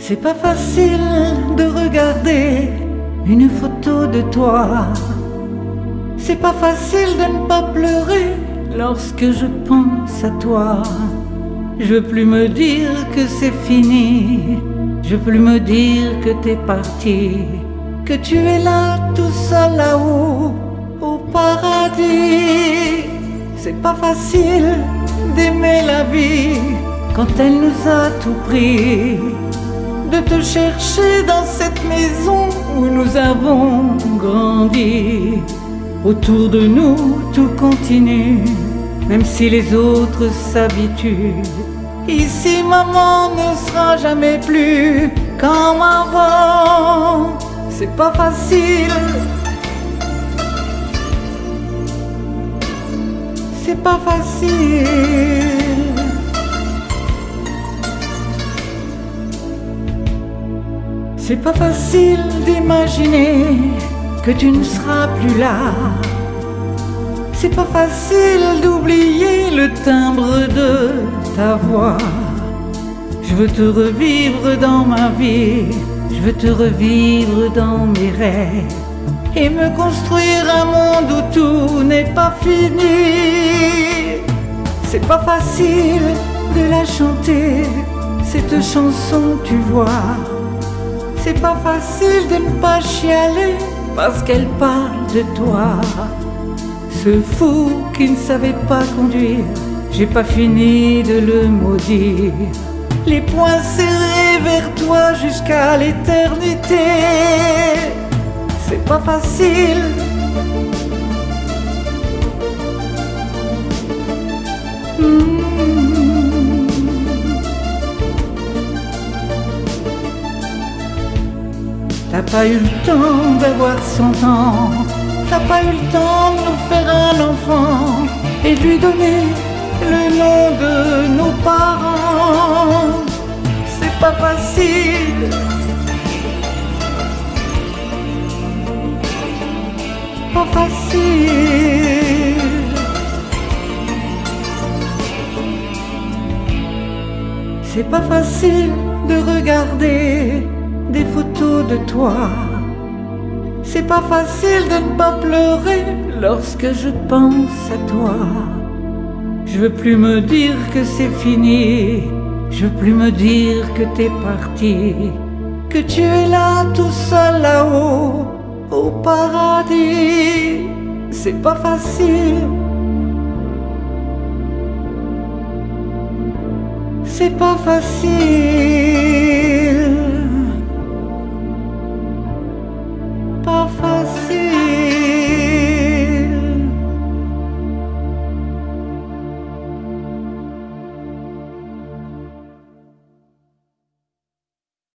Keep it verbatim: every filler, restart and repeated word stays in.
C'est pas facile de regarder une photo de toi. C'est pas facile de ne pas pleurer lorsque je pense à toi. Je veux plus me dire que c'est fini, je veux plus me dire que t'es parti, que tu es là tout seul là-haut au paradis. C'est pas facile d'aimer la vie quand elle nous a tout pris, de te chercher dans cette maison où nous avons grandi. Autour de nous tout continue, même si les autres s'habituent. Ici maman ne sera jamais plus comme avant. C'est pas facile, c'est pas facile. C'est pas facile d'imaginer que tu ne seras plus là. C'est pas facile d'oublier le timbre de ta voix. Je veux te revivre dans ma vie, je veux te revivre dans mes rêves, et me construire un monde où tout n'est pas fini. C'est pas facile de la chanter, cette chanson, tu vois. C'est pas facile de ne pas chialer parce qu'elle parle de toi. Ce fou qui ne savait pas conduire, j'ai pas fini de le maudire. Les poings serrés vers toi jusqu'à l'éternité. C'est pas facile. Mmh. T'as pas eu le temps d'avoir cent ans, t'as pas eu le temps de nous faire un enfant et de lui donner le nom de nos parents. C'est pas facile, pas facile. C'est pas facile de regarder des photos de toi. C'est pas facile de ne pas pleurer lorsque je pense à toi. Je veux plus me dire que c'est fini, je veux plus me dire que t'es parti, que tu es là tout seul là-haut au paradis. C'est pas facile, c'est pas facile.